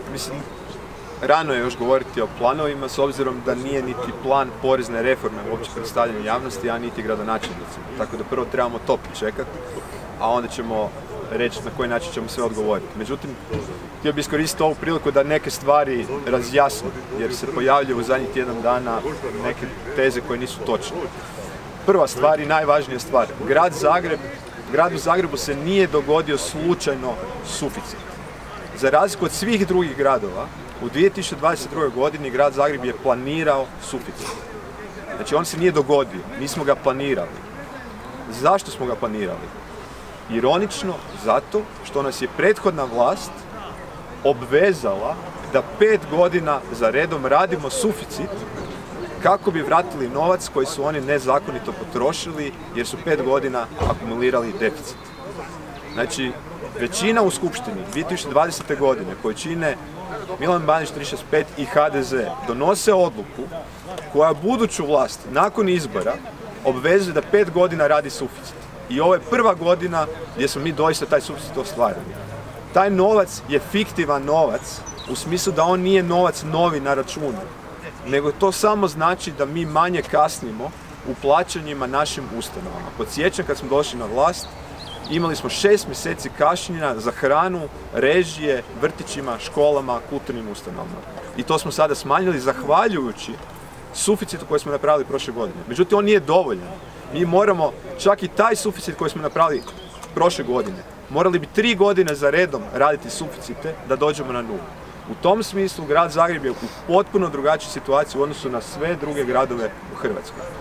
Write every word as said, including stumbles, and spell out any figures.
mislim, rano je još govoriti o planovima, s obzirom da nije niti plan porezne reforme uopće predstavljanja javnosti, a niti gradonačelnicima. Tako da prvo trebamo to pričekati, a onda ćemo reći na koji način ćemo sve odgovoriti. Međutim, htio bih iskoristiti ovu priliku da neke stvari razjasnim, jer se pojavljaju u zadnjih tjedan dana neke teze koje nisu točne. Prva stvar i najvažnija stvar, grad Zagreb, gradu Zagrebu se nije dogodio slučajno suficit. Za razliku od svih drugih gradova, u dvije tisuće dvadeset drugoj godini grad Zagreb je planirao suficit. Znači on se nije dogodio, nismo ga planirali. Zašto smo ga planirali? Ironično, zato što nas je prethodna vlast obvezala da pet godina za redom radimo suficit kako bi vratili novac koji su oni nezakonito potrošili jer su pet godina akumulirali deficit. Znači, većina u Skupštini dvije tisuće dvadesete godine koju čine Milan Bandić tri šest pet i H D Z donose odluku koja buduću vlast nakon izbora obvezuje da pet godina radi suficit. I ovo je prva godina gdje smo mi doista taj suficit ostvarili. Taj novac je fiktivan novac u smislu da on nije novac novi na računu, nego to samo znači da mi manje kasnimo u plaćanjima našim ustanovama. Podsjećam, kad smo došli na vlast, imali smo šest mjeseci kašnjenja za hranu, režije, vrtićima, školama, kulturnim ustanovama. I to smo sada smanjili zahvaljujući suficitu koji smo napravili prošle godine. Međutim, on nije dovoljan. Mi moramo, čak i taj suficit koji smo napravili prošle godine, morali bi tri godine za redom raditi suficite da dođemo na nulu. U tom smislu grad Zagreb je u potpuno drugačijoj situaciji u odnosu na sve druge gradove u Hrvatskoj.